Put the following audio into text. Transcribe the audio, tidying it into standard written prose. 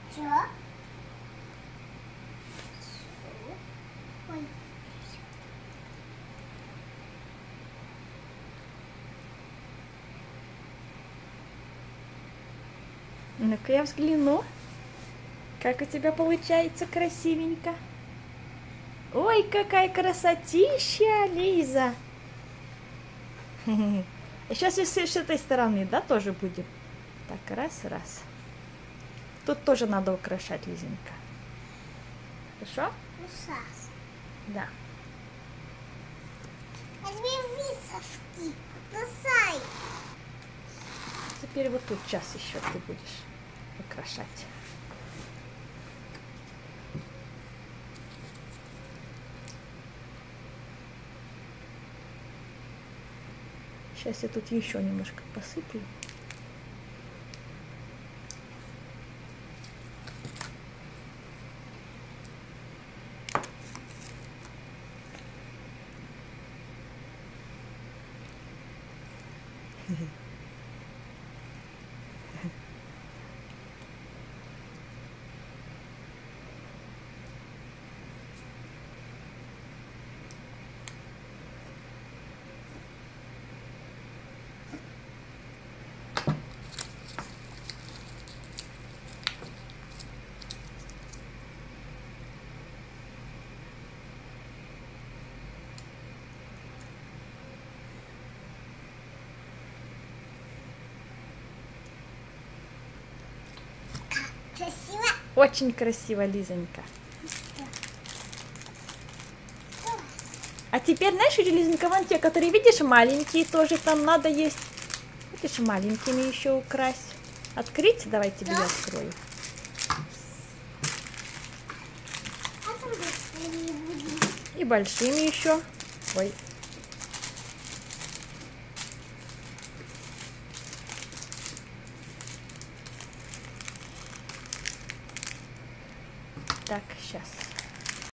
Чё? Ой. Ну-ка я взгляну. Как у тебя получается красивенько. Ой, какая красотища, Лиза. Сейчас если с этой стороны, да, тоже будем. Так, раз. Тут тоже надо украшать, Лизенька. Хорошо? Ужас. Да. Возьми высовки. Бросай. Теперь вот тут час еще ты будешь украшать. Сейчас я тут еще немножко посыплю. Красиво. Очень красиво, Лизонька. А теперь, знаешь, Лизонька, вон те, которые, видишь, маленькие тоже там надо есть. Видишь, маленькими еще украсть. Открыть? Давай тебе я открою. И большими еще. Ой. Так, сейчас.